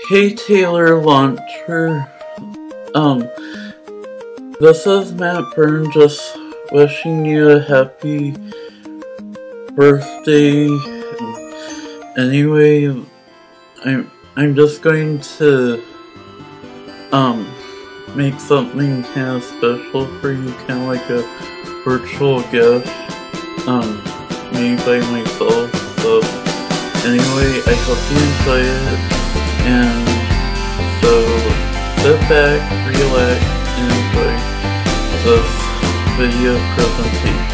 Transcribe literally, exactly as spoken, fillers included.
Hey Taylor Launter, um, this is Matt Byrne just wishing you a happy birthday. Anyway, I'm, I'm just going to, um, make something kind of special for you, kind of like a virtual gift, um, made by myself. So, anyway, I hope you enjoy it. And so, sit back, relax, and enjoy this video presentation.